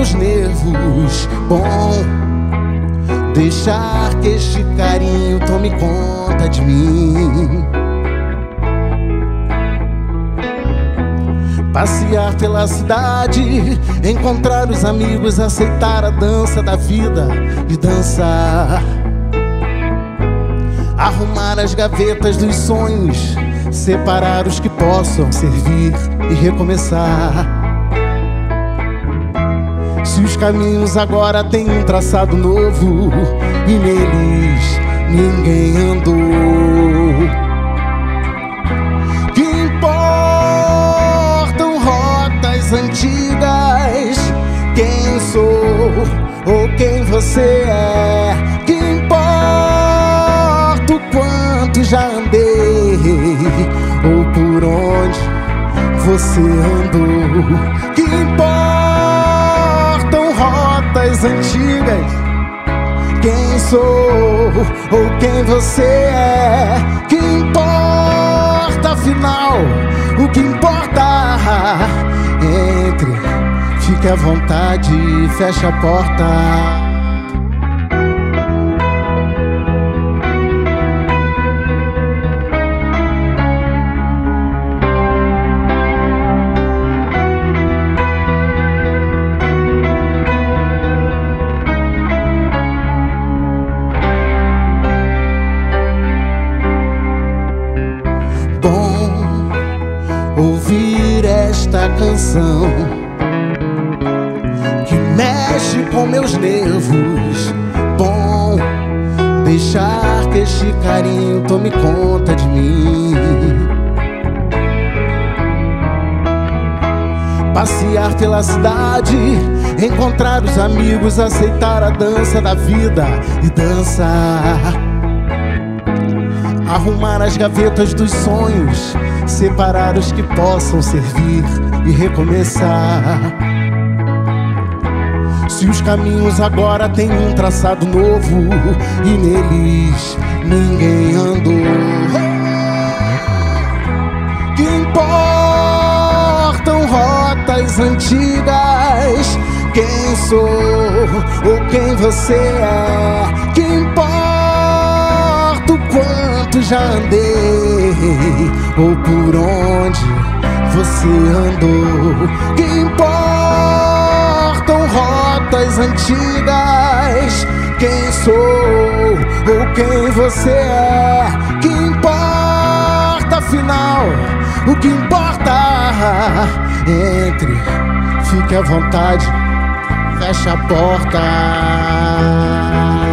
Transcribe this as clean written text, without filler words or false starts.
meus nervos. Bom, deixar que este carinho tome conta de mim. Passear pela cidade, encontrar os amigos, aceitar a dança da vida e dançar. Arrumar as gavetas dos sonhos, separar os que possam servir e recomeçar. Se os caminhos agora têm um traçado novo e neles ninguém andou, que importam rotas antigas? Quem sou ou quem você é? Que importa o quanto já andei ou por onde você andou? Que importam rotas antigas? Quem sou ou quem você é? Que importa afinal? O que importa? Entre, fique à vontade e feche a porta. Ouvir esta canção que mexe com meus nervos. Bom, deixar que este carinho tome conta de mim. Passear pela cidade, encontrar os amigos, aceitar a dança da vida e dançar. Arrumar as gavetas dos sonhos, separar os que possam servir e recomeçar. Se os caminhos agora têm um traçado novo e neles ninguém andou, que importam rotas antigas? Quem sou ou quem você é? Que importa o quanto já andei ou por onde você andou? Que importam rotas antigas? Quem sou ou quem você é? Que importa afinal? O que importa? Entre, fique à vontade, feche a porta.